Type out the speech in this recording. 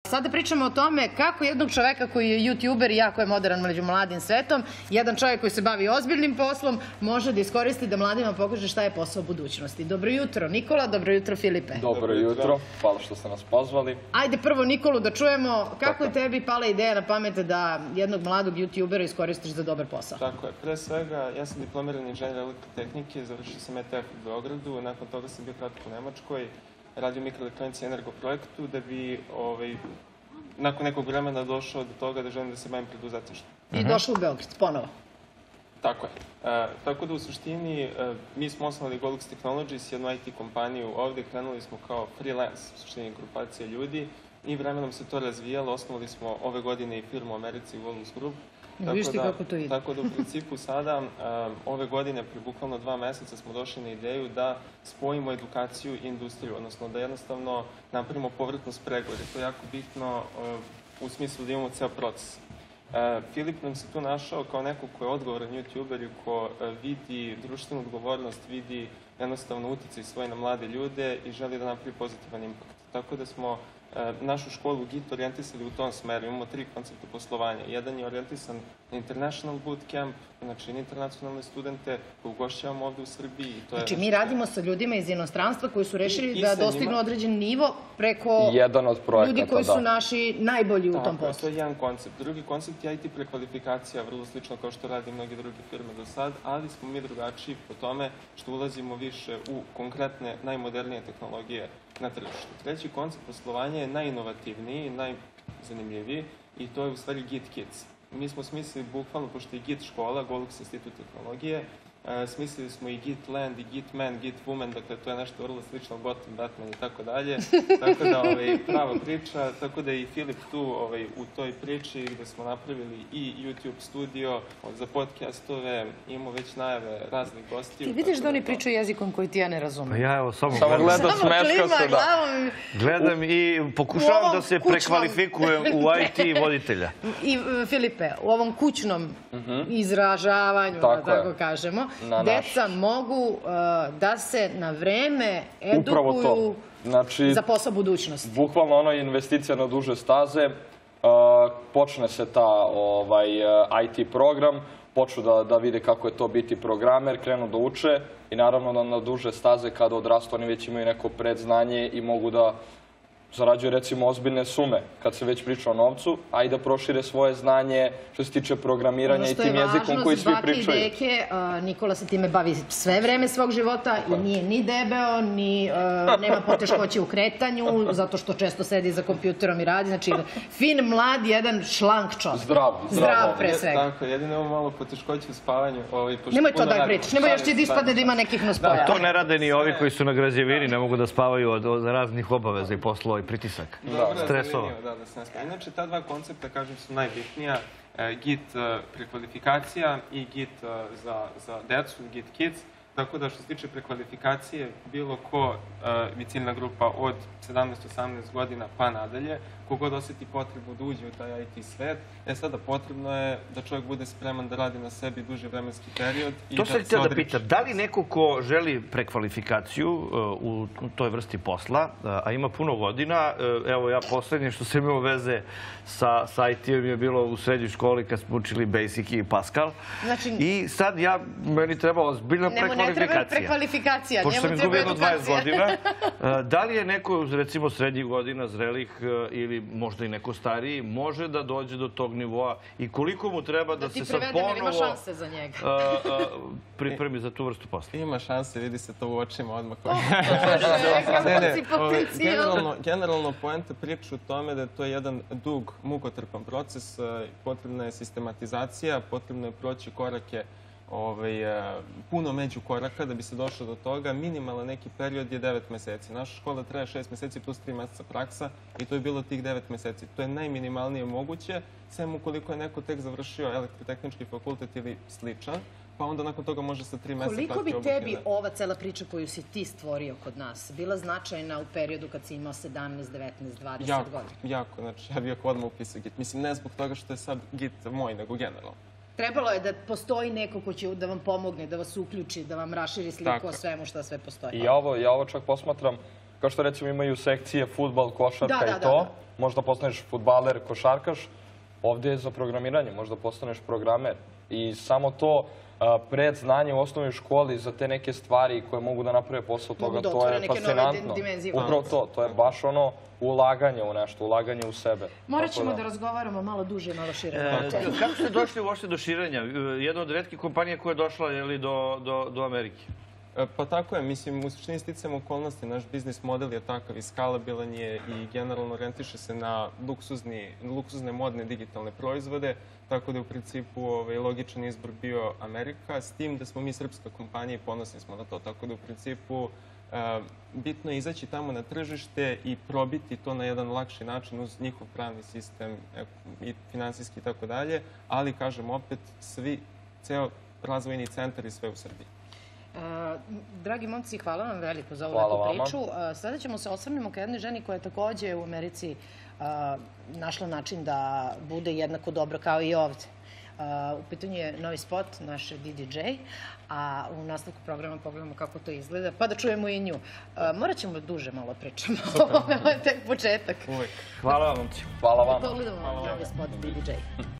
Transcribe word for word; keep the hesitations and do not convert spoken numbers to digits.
Sada pričamo o tome kako jednog čoveka koji je youtuber i jako je modern među mladim svetom, jedan čovjek koji se bavi ozbiljnim poslom, može da iskoristi da mladima pokaže šta je posao budućnosti. Dobro jutro Nikola, dobro jutro Filipe. Dobro jutro, hvala što ste nas pozvali. Ajde prvo Nikolu da čujemo kako je tebi pala ideja na pamet da jednog mladog youtubera iskoristiš za dobar posao. Tako je, pre svega ja sam diplomirani inženjer elektrotehnike, završio sam E T F u Beogradu, nakon toga sam bio kratko u Nemačkoj, radio mikroelektronici i energoprojektu da bi ovaj, nakon nekog vremena došao do toga da želim da se bavim preduzetništvom. I došao u Beograd, ponovo. Tako je. E, tako da u suštini e, mi smo osnovali Golux Technologies, jednu I T kompaniju ovdje, krenuli smo kao freelance, u suštini grupacija ljudi i vremenom se to razvijalo, osnovali smo ove godine i firmu u Americi, Golux Group. Viš ti kako to ide. Tako da u principu sada, um, ove godine, pre bukvalno dva meseca, smo došli na ideju da spojimo edukaciju i industriju, odnosno da jednostavno napravimo povratnu spregu, jer je to jako bitno uh, u smislu da imamo ceo proces. Uh, Filip nam se tu našao kao neko ko je odgovoran youtuber i ko uh, vidi društvenu odgovornost, vidi jednostavno uticaj svoj na mlade ljude i želi da napravi pozitivan impakt. Tako da smo našu školu Git orijentisali u tom smeru. Imamo tri koncepta poslovanja. Jedan je orijentisan na International Bootcamp, znači na internacionalne studente koje ugošćavamo ovdje u Srbiji. Znači mi radimo sa ljudima iz inostranstva koji su rešili da dostignu određen nivo preko ljudi koji su naši najbolji u tom poslu. To je jedan koncept. Drugi koncept je I T prekvalifikacija, vrlo slično kao što radi mnogi druge firme do sad, ali smo mi drugačiji po tome što ulazimo više u konkretne, najmodernije tehnologije na tržištu. Treći koncept poslovanja je najinovativniji, najzanimljiviji i to je u stvari Git Kids. Mi smo smislili bukvalno, pošto je Git škola, Golux institut tehnologije, smislili smo i Git Land, i Git Man, Git Woman, dakle to je nešto vrlo slično Gotham, Batman i tako dalje. Tako da, ovaj, prava priča, tako da je i Filip tu ovaj, u toj priči gde smo napravili i YouTube studio za podcastove, imamo već najave raznih gostiju. Ti vidiš da oni pričaju jezikom koji ti ja ne razumem. Ja evo samo gledam. Gleda, smeška se, da. Gledam i pokušavam da se prekvalifikujem u I T voditelja. I Filipe, u ovom kućnom izražavanju, da tako kažemo, deca mogu da se na vreme edukuju za posao budućnosti. Bukvalno ono je investicija na duže staze. Počne se ta I T program, počnu da vide kako je to biti programer, krenu da uče i naravno da na duže staze kada odrastu oni već imaju neko predznanje i mogu da zarađuju recimo ozbiljne sume kad se već priča o novcu, a i da prošire svoje znanje što se tiče programiranja i tim jezikom koji svi pričaju. Ono što je važno za bake i deke, Nikola se time bavi sve vreme svog života i nije ni debeo, ni nema poteškoće u kretanju, zato što često sedi za kompjuterom i radi. Znači, fin, mlad, jedan šlank čovjek. Zdrav. Zdrav, pre svega. Tako, jedino imamo malo poteškoće u spavanju. Nemoj to da pričaš, nemoj još ti da ispadne da ima nekih nuspojava. To ne rade ni ovi koji su na građevini, ne mogu da spavaju od raznih obaveza i poslova i pritisak, stresova. Inače, ta dva koncepta, kažem, su najbitnija. Git prekvalifikacija i Git za decu, Git Kids. Tako da što se tiče prekvalifikacije, bilo ko bi ciljna grupa od sedamnaest do osamnaest godina pa nadalje, kogod osjeti potrebu da uđe u taj I T svet, e sada potrebno je da čovjek bude spreman da radi na sebi duži vremenski period. To sam htio da pitam, da li neko ko želi prekvalifikaciju u toj vrsti posla, a ima puno godina, evo ja poslednje što sam imao veze sa I T-om je bilo u srednjoj školi kad smo učili Basic i Pascal i sad ja, meni treba ozbiljna prekvalifikacija. Ne treba prekvalifikacija, pošto sam izgubio jedno dvadeset godina, da li je neko, recimo srednjih godina, zrelih ili možda i neko stariji, može da dođe do tog nivoa i koliko mu treba da se sad ponovo... Da ti prevedem, ima šanse za njega. Pripremi za tu vrstu posla. Ima šanse, vidi se to u očima odmah. Generalno, poenta priča u tome da je to jedan dug, mukotrpan proces, potrebna je sistematizacija, potrebno je proći korake puno među koraka da bi se došlo do toga. Minimalan neki period je devet meseci. Naša škola traje šest meseci plus tri meseca praksa i to je bilo tih devet meseci. To je najminimalnije moguće, sem ukoliko je neko tek završio elektrotehnički fakultet ili sličan, pa onda nakon toga može sa tri meseca... Koliko bi tebi ova cela priča koju si ti stvorio kod nas bila značajna u periodu kad si imao sedamnaest, devetnaest, dvadeset godina? Jako, znači ja bih ako odmah upisao Git. Mislim, ne zbog toga što je sad Git moj, nego generalno. Trebalo je da postoji neko ko će da vam pomogne, da vas uključi, da vam raširi sliku o svemu što sve postoji. I ja ovo čak posmatram kao što recimo imaju sekcije fudbal, košarka Da, da, i da, to, da. možda postaneš fudbaler, košarkaš, ovdje je za programiranje, možda postaneš programer. I samo to a, predznanje u osnovnoj školi za te neke stvari koje mogu da naprave posao Mogu toga, da to otvore je neke nove fascinantno. dimenzije. Upravo to, to je baš ono ulaganje u nešto, ulaganje u sebe. Morat Tako ćemo da razgovaramo malo duže, malo šire. E, kako ste došli uopšte do širenja? E, Jedna od retkih kompanija koja je došla je li, do, do, do Amerike. E, Pa tako je, mislim, u suštini sticajem okolnosti, naš biznis model je takav i skalabilan je i generalno orijentiše se na luksuzni, luksuzne modne digitalne proizvode, tako da je u principu ovaj, logičan izbor bio Amerika, s tim da smo mi srpska kompanija i ponosni smo na to, tako da u principu e, bitno je izaći tamo na tržište i probiti to na jedan lakši način uz njihov pravni sistem e, i finansijski i tako dalje, ali kažem opet, svi, ceo razvojni centar i sve u Srbiji. Uh, dragi momci, hvala vam veliko za ovu Hvala lepu vama. priču. Uh, sada ćemo se osvrnemo ka jednoj ženi koja je takođe u Americi uh, našla način da bude jednako dobro kao i ovde. Uh, u pitanju je novi spot, naš D D J, a u nastavku programa pogledamo kako to izgleda, pa da čujemo i nju. Uh, morat ćemo duže malo pričamo o ovome, ovo je tek početak. Uvijek. Hvala vam, momci. Hvala vama. Pogledamo novi spot D D J.